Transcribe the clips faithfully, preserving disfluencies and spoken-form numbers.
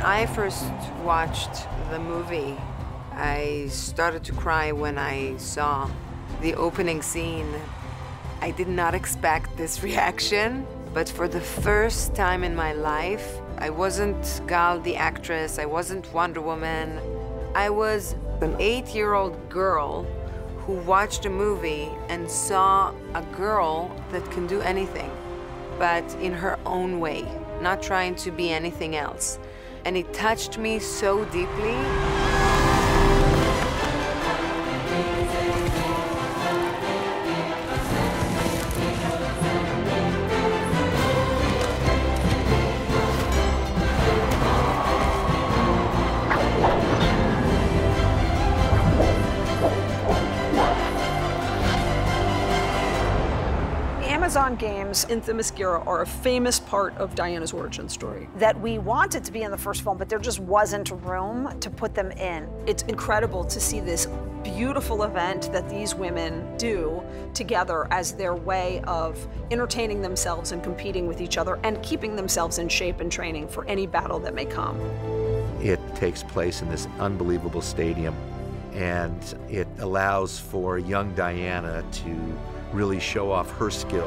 I first watched the movie, I started to cry when I saw the opening scene. I did not expect this reaction, but for the first time in my life, I wasn't Gal the actress, I wasn't Wonder Woman. I was an eight-year-old girl who watched a movie and saw a girl that can do anything, but in her own way, not trying to be anything else. And it touched me so deeply. Amazon games in Themyscira are a famous part of Diana's origin story. That we wanted to be in the first film, but there just wasn't room to put them in. It's incredible to see this beautiful event that these women do together as their way of entertaining themselves and competing with each other and keeping themselves in shape and training for any battle that may come. It takes place in this unbelievable stadium, and it allows for young Diana to really show off her skills.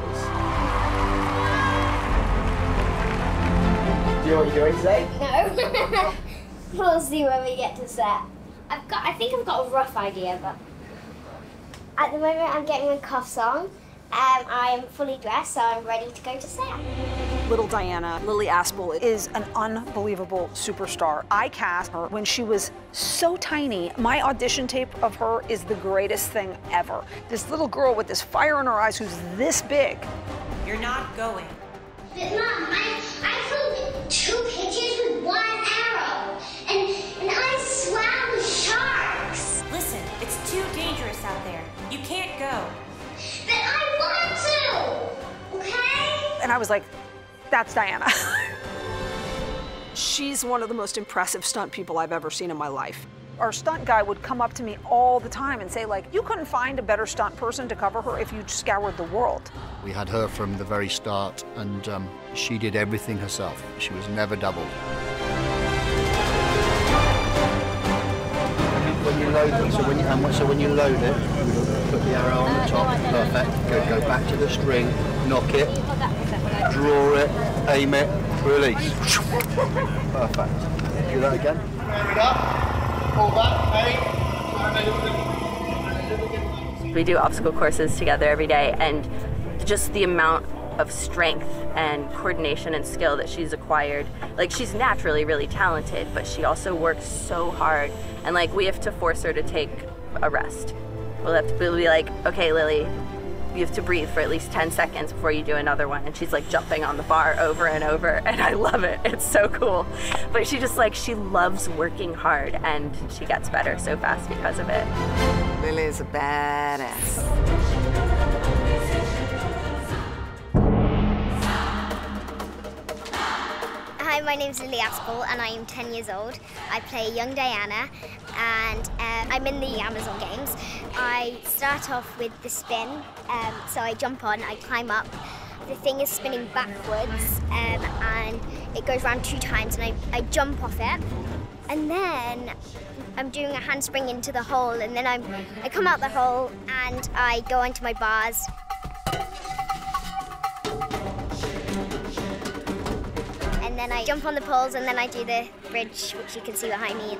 Do you know what you're doing today? No. We'll see when we get to set. I've got, I think I've got a rough idea, but at the moment I'm getting a cuffs on. Um, I'm fully dressed, so I'm ready to go to set. Little Diana, Lily Aspel, Is an unbelievable superstar. I cast her when she was so tiny. My audition tape of her is the greatest thing ever. This little girl with this fire in her eyes who's this big. You're not going. But Mom, I, I flew two pitches with one arrow, and, and I swam with sharks. Listen, it's too dangerous out there. You can't go. But I want to, okay? And I was like, that's Diana. she's one of the most impressive stunt people I've ever seen in my life. Our stunt guy would come up to me all the time and say, like, you couldn't find a better stunt person to cover her if you scoured the world. We had her from the very start, and um, she did everything herself. She was never doubled. When you load it, so when you, and so when you load it, put the arrow on the top, perfect. Go, go back to the string, knock it, draw it, aim it, release. Perfect. Do that again. We do obstacle courses together every day, and just the amount of strength and coordination and skill that she's acquired. Like, she's naturally really talented, but she also works so hard, and like, we have to force her to take a rest. We'll have to we'll be like, okay, Lily, you have to breathe for at least ten seconds before you do another one. And she's like jumping on the bar over and over, and I love it. It's so cool. But she just like, she loves working hard, and she gets better so fast because of it. Lily's a badass. Hi, my name's Lily Aspel and I am ten years old. I play young Diana and um, I'm in the Amazon games. I start off with the spin, um, so I jump on, I climb up. The thing is spinning backwards um, and it goes around two times and I, I jump off it. And then I'm doing a handspring into the hole, and then I'm, I come out the hole and I go onto my bars. And then I jump on the poles, and then I do the bridge, which you can see behind me.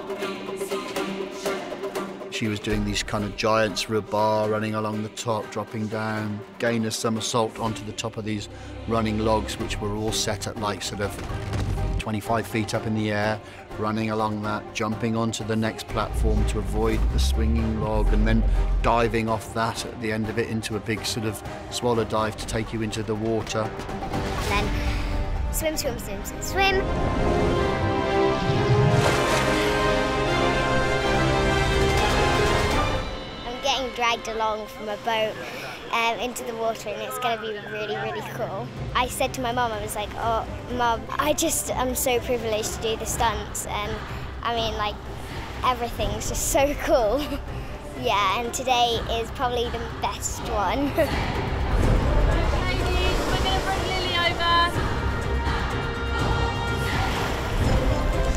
She was doing these kind of giants through a bar, running along the top, dropping down, gain a somersault onto the top of these running logs, which were all set at like sort of twenty-five feet up in the air, running along that, jumping onto the next platform to avoid the swinging log, and then diving off that at the end of it into a big sort of swallow dive to take you into the water. And then swim, swim, swim, swim, swim. I'm getting dragged along from a boat um, into the water, and it's going to be really, really cool. I said to my mum, I was like, oh, Mum, I just am so privileged to do the stunts, and I mean, like, everything's just so cool. Yeah, and today is probably the best one. Ladies, we're going to bring Lily over.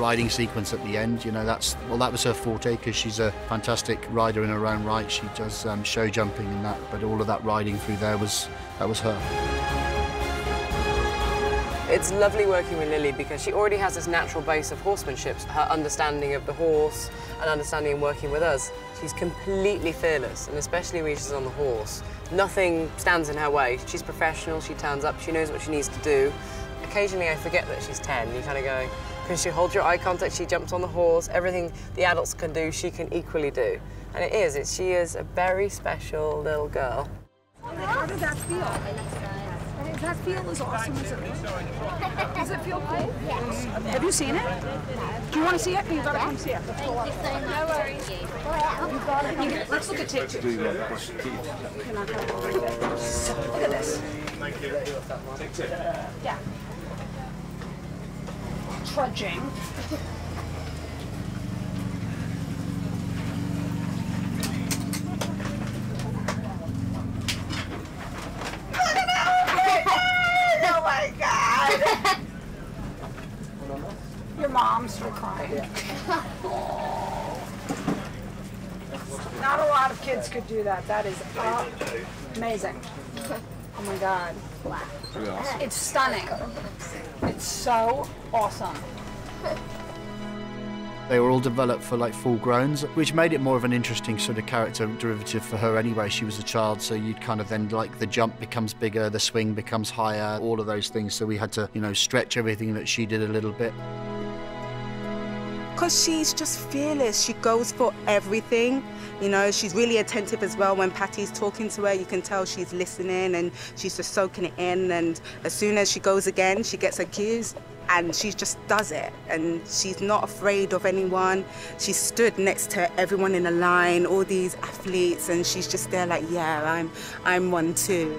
riding sequence at the end, you know, that's, well, that was her forte because she's a fantastic rider in her own right. She does um, show jumping and that, but all of that riding through there was, that was her. It's lovely working with Lily because she already has this natural base of horsemanship, her understanding of the horse and understanding and working with us. She's completely fearless, and especially when she's on the horse, nothing stands in her way. She's professional, she turns up, she knows what she needs to do. Occasionally I forget that she's ten. You kind of go, because she holds your eye contact, she jumps on the horse, everything the adults can do, she can equally do. And it is, it's, she is a very special little girl. How did that feel? Does that feel as awesome as it is? Does it feel cool? Yes. Have you seen it? Do you want to see it? You gotta come see it. Let's go up. No worries. You got it. You, let's look at tape two. Look at this. Yeah. Trudging. Oh my God! Your mom's still crying. Not a lot of kids could do that. That is uh, amazing. Oh my God. Wow. It's stunning. It's so awesome. They were all developed for like full growns, which made it more of an interesting sort of character derivative for her anyway. She was a child, so you'd kind of then, like, the jump becomes bigger, the swing becomes higher, all of those things. So we had to, you know, stretch everything that she did a little bit. Because she's just fearless. She goes for everything. You know, she's really attentive as well. When Patty's talking to her, you can tell she's listening and she's just soaking it in. And as soon as she goes again, she gets her cues and she just does it. And she's not afraid of anyone. She stood next to everyone in a line, all these athletes, and she's just there like, yeah, I'm, I'm one too.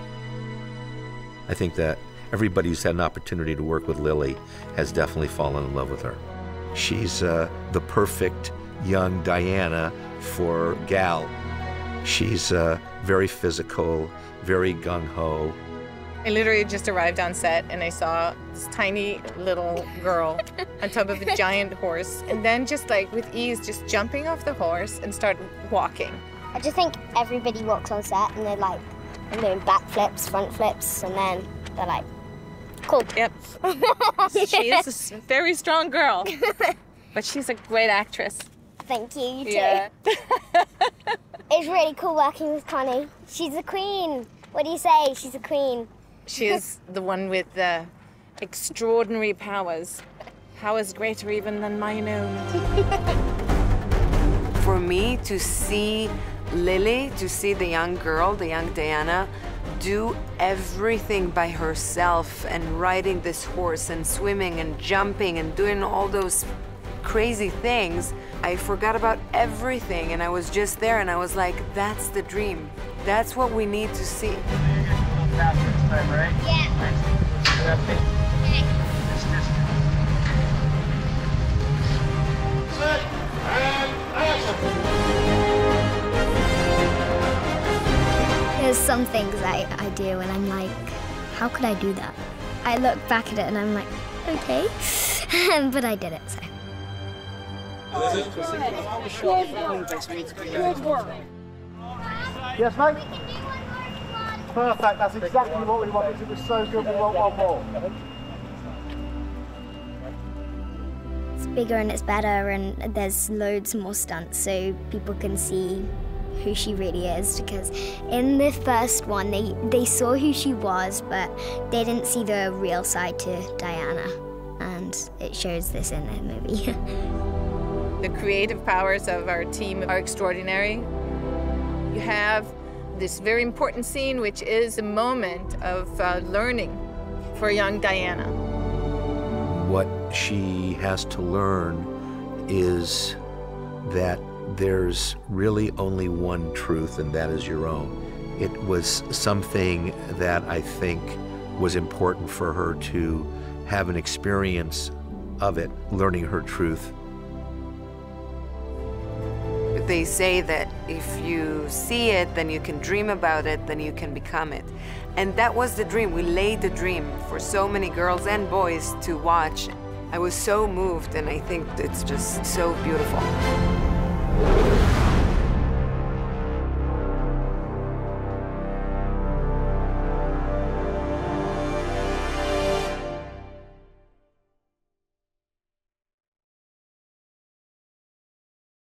I think that everybody who's had an opportunity to work with Lily has definitely fallen in love with her. She's uh, the perfect young Diana for Gal. She's uh, very physical, very gung-ho. I literally just arrived on set and I saw this tiny little girl on top of a giant horse, and then just like with ease just jumping off the horse and start walking. I just think everybody walks on set and they're like doing back flips, front flips, and then they're like, cool. Yep. She is a very strong girl, but she's a great actress. Thank you, you too. Yeah. It's really cool working with Connie. She's a queen. What do you say? She's a queen. She is the one with the extraordinary powers. Powers greater even than mine own. For me to see Lily, to see the young girl, the young Diana, do everything by herself and riding this horse and swimming and jumping and doing all those crazy things, I forgot about everything and I was just there and I was like, that's the dream. That's what we need to see. There's some things I, I do and I'm like, how could I do that? I look back at it and I'm like, okay, but I did it, so. Good work. Yes, mate? Perfect, that's exactly what we wanted. It was so good, we want one more. It's bigger and it's better and there's loads more stunts so people can see who she really is, because in the first one they, they saw who she was but they didn't see the real side to Diana, and it shows this in the movie. The creative powers of our team are extraordinary. You have this very important scene, which is a moment of uh, learning for young Diana. What she has to learn is that there's really only one truth, and that is your own. It was something that I think was important for her to have an experience of it, learning her truth. They say that if you see it, then you can dream about it, then you can become it. And that was the dream. We laid the dream for so many girls and boys to watch. I was so moved, and I think it's just so beautiful.